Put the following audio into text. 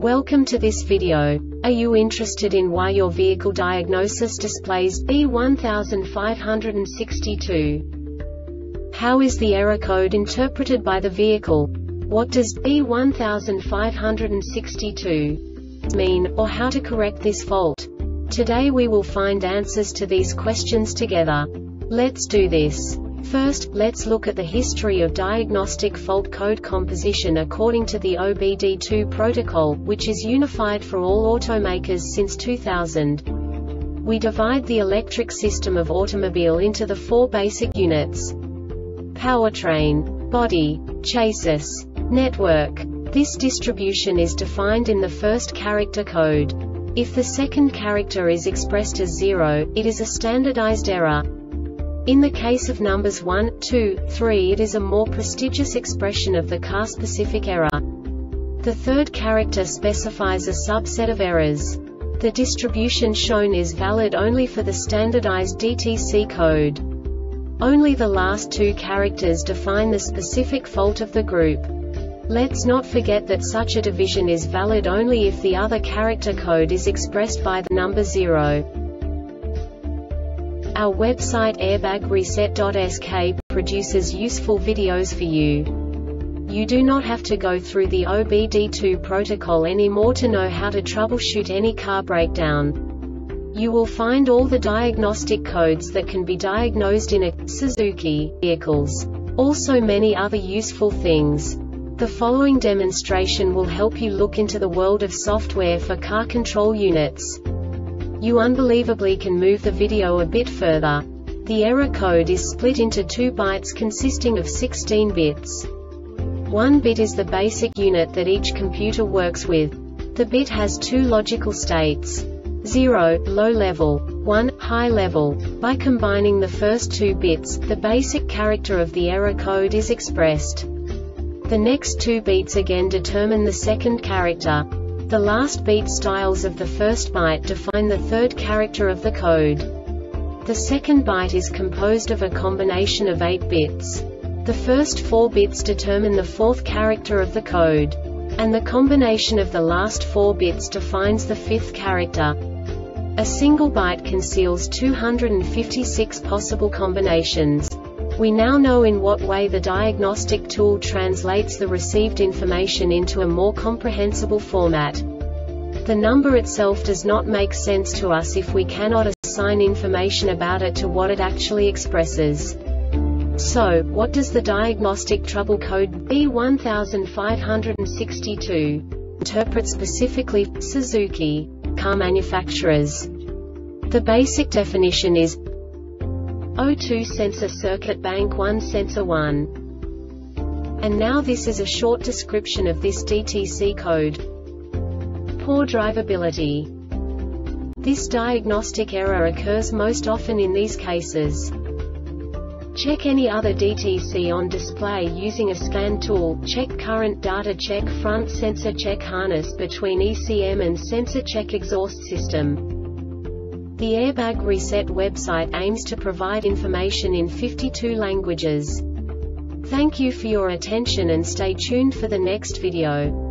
Welcome to this video. Are you interested in why your vehicle diagnosis displays B1562? How is the error code interpreted by the vehicle? What does B1562 mean, or how to correct this fault? Today we will find answers to these questions together. Let's do this. First, let's look at the history of diagnostic fault code composition according to the OBD2 protocol, which is unified for all automakers since 2000. We divide the electric system of automobile into the four basic units: powertrain, body, chassis, network. This distribution is defined in the first character code. If the second character is expressed as 0, it is a standardized error. In the case of numbers 1, 2, 3, it is a more prestigious expression of the car-specific error. The third character specifies a subset of errors. The distribution shown is valid only for the standardized DTC code. Only the last two characters define the specific fault of the group. Let's not forget that such a division is valid only if the other character code is expressed by the number 0. Our website airbagreset.sk produces useful videos for you. You do not have to go through the OBD2 protocol anymore to know how to troubleshoot any car breakdown. You will find all the diagnostic codes that can be diagnosed in a Suzuki vehicles. Also many other useful things. The following demonstration will help you look into the world of software for car control units. You unbelievably can move the video a bit further. The error code is split into 2 bytes consisting of 16 bits. 1 bit is the basic unit that each computer works with. The bit has 2 logical states: 0, low level, 1, high level. By combining the first 2 bits, the basic character of the error code is expressed. The next 2 beats again determine the second character. The last beat styles of the first byte define the third character of the code. The second byte is composed of a combination of 8 bits. The first 4 bits determine the fourth character of the code. And the combination of the last 4 bits defines the fifth character. A single byte conceals 256 possible combinations. We now know in what way the diagnostic tool translates the received information into a more comprehensible format. The number itself does not make sense to us if we cannot assign information about it to what it actually expresses. So, what does the diagnostic trouble code B1562 interpret specifically for Suzuki car manufacturers? The basic definition is O2 sensor circuit bank 1 sensor 1. And now this is a short description of this DTC code. Poor drivability. This diagnostic error occurs most often in these cases. Check any other DTC on display using a scan tool. Check current data. Check front sensor. Check harness between ECM and sensor. Check exhaust system. The Airbag Reset website aims to provide information in 52 languages. Thank you for your attention and stay tuned for the next video.